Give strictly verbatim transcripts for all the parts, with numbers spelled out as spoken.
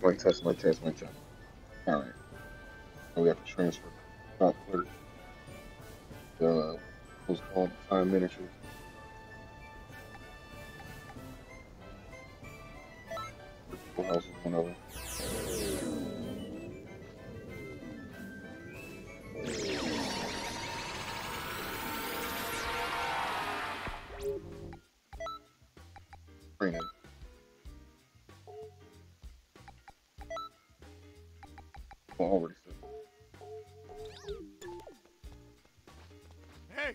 mic test, mic test, mic test. All right. So we have to transfer top clerk. The what's called time miniatures. Full House is one of them. Training. I already said. Hey!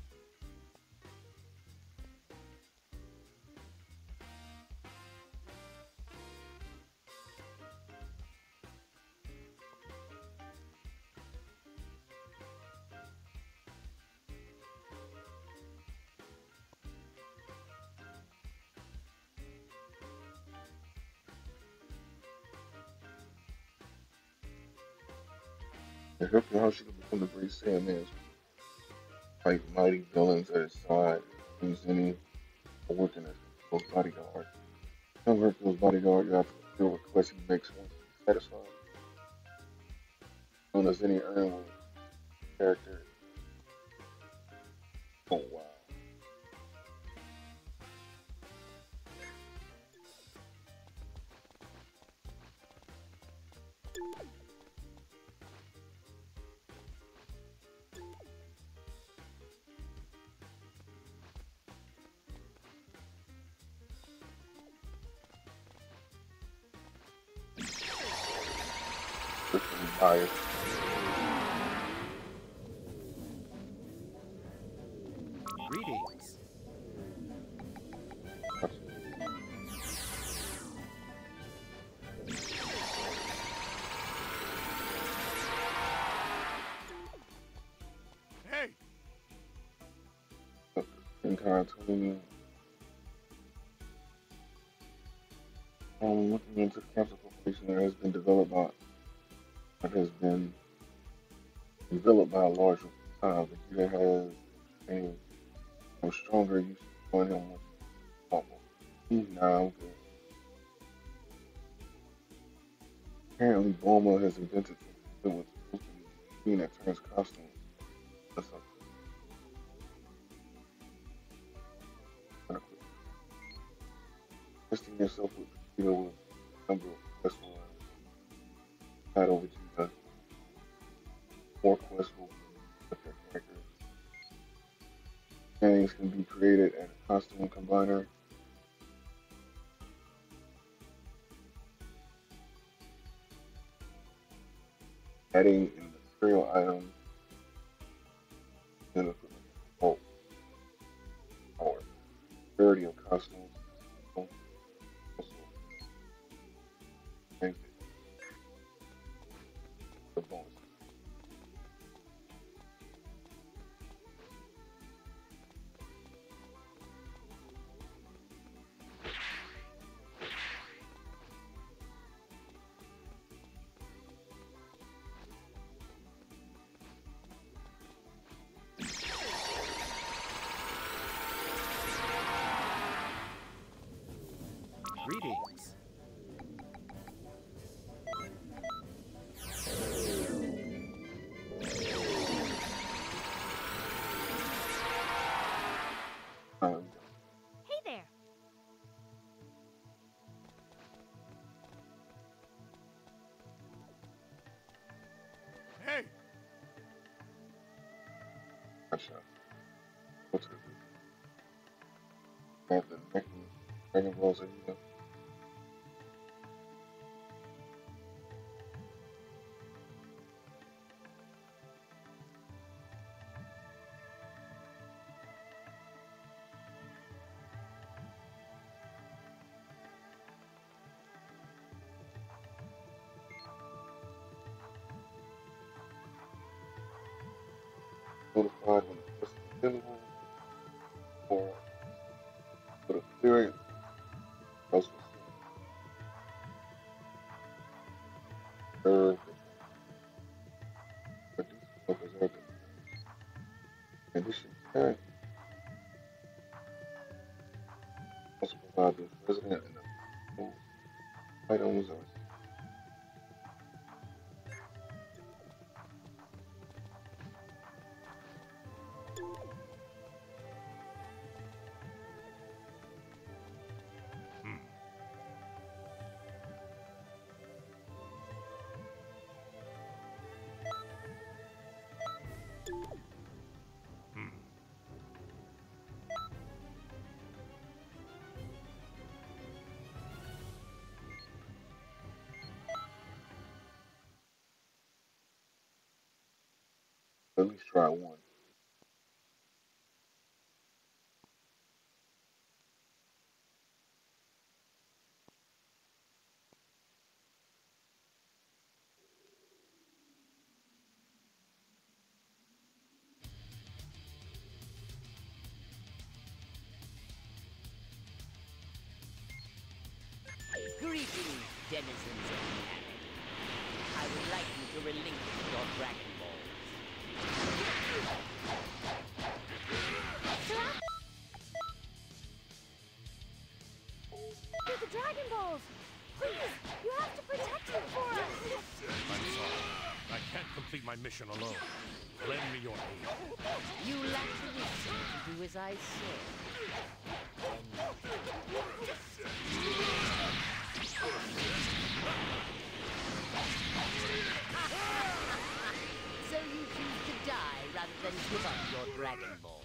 The Hercule House should have become the great Sandman's fight mighty villains at his side. He's any working as Hercule's bodyguard. Some Hercule's bodyguard, you have to fulfill requests he makes once he's satisfied. Known as any Ironwood character. Oh wow. Freaking biased. Greetings. Hey! In cartoon, um, looking into the Capsule Corporation that has been developed by that has been developed by a large group of time. The gear has a more stronger use of join him with possible. He's now good. Apparently, Bulma has invented something with a machine that turns costumes. That's like kind of quick. Testing yourself with Vegeta with a number of quests will battle Vegeta. More quests will with their characters. Things can be created at a costume combiner. Adding in material items and equipment. Oh, power. Variety of costumes. Also, things that are bonus. Greetings. Um, Hey there. Hey! gotcha. What's it? Have the making Dragon Ball Z. Notified when the quest is available or for the clearance. Also, serve the reduce or preserve the condition tag. Also provide the resident and the items or At least try one. Greetings, denizens of Namek. I would like you to relinquish your Dragon Balls. They're the Dragon Balls! Please, you have to protect them for us! I'm sorry. I can't complete my mission alone. Lend me your aid. You lack the wisdom to do as I say. So you choose to die rather than give up your Dragon Balls.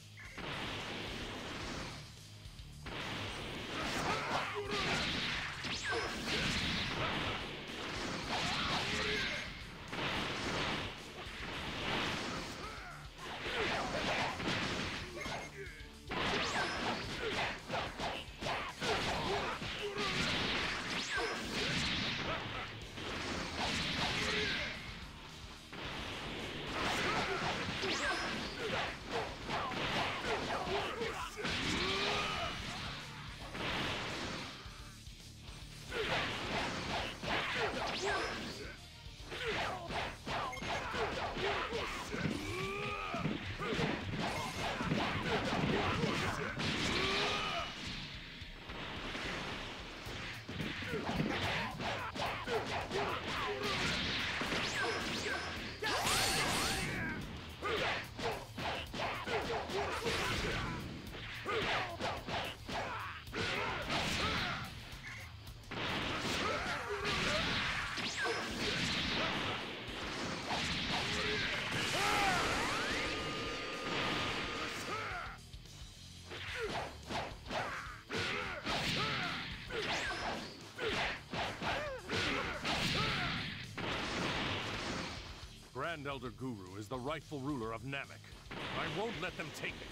Grand Elder Guru is the rightful ruler of Namek. I won't let them take it.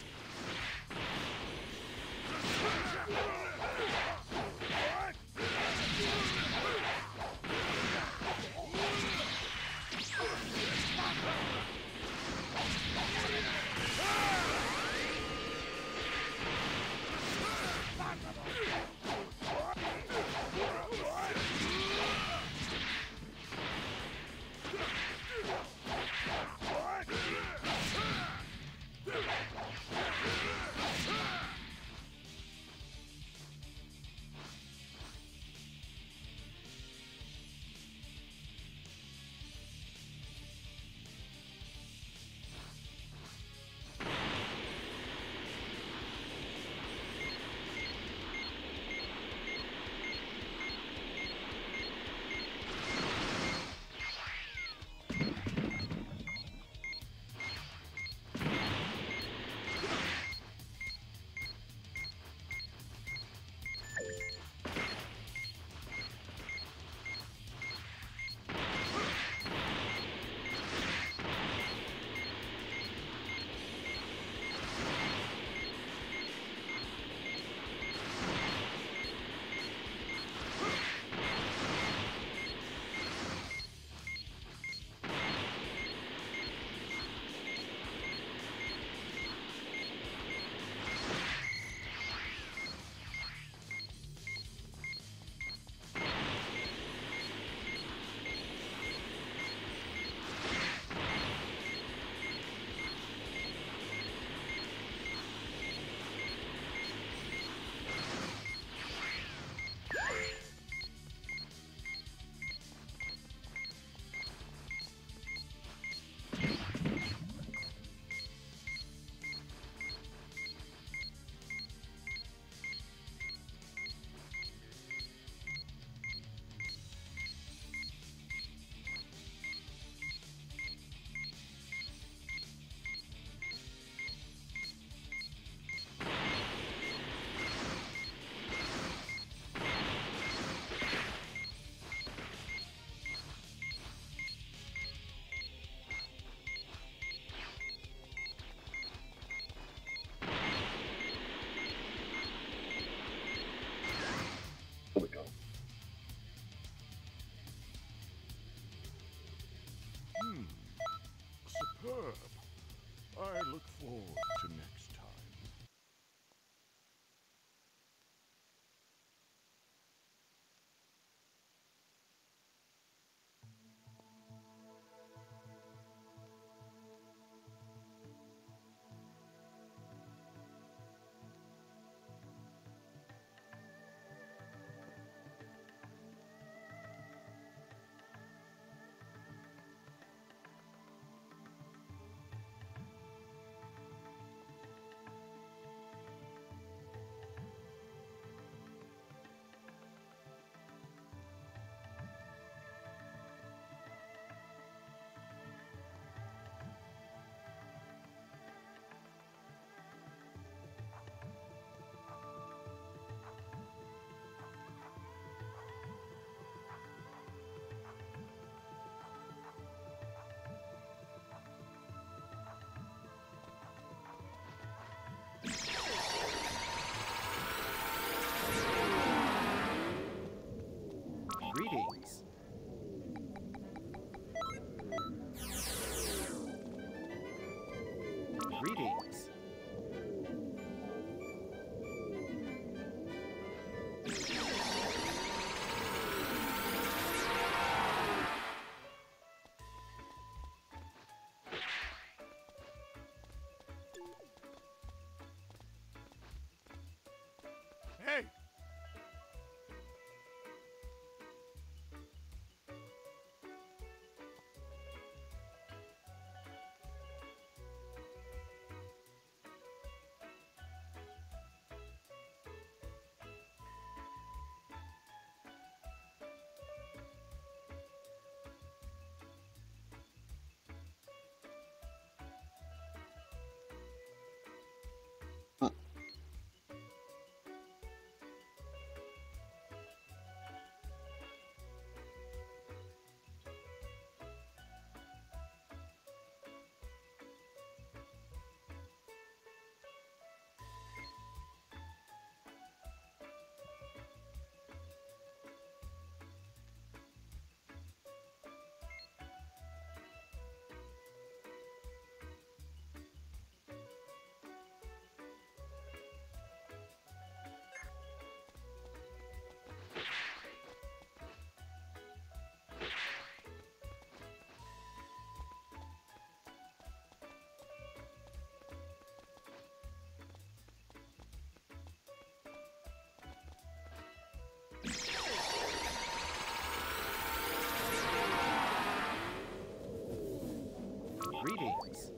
Greetings.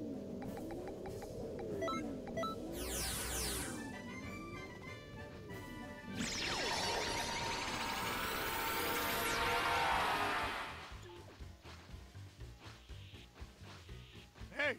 Hey!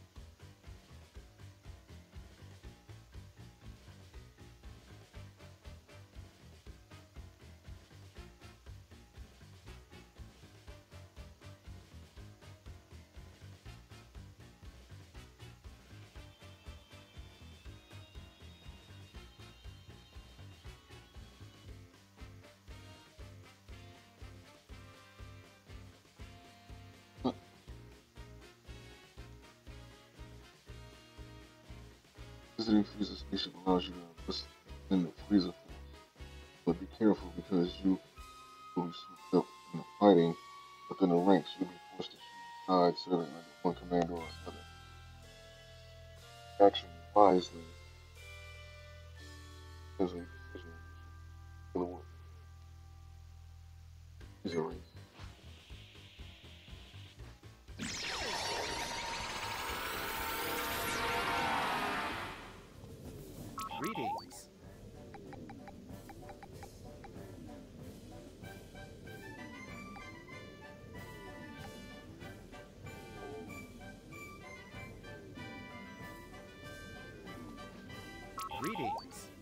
Visiting Frieza Station allows you to enlist in the Frieza Force, but be careful because you will be swooped up in the fighting within the ranks. You'll be forced to choose sides serving under one commander or another. Action wisely is a decision for the world. Frieza race. Greetings. Greetings.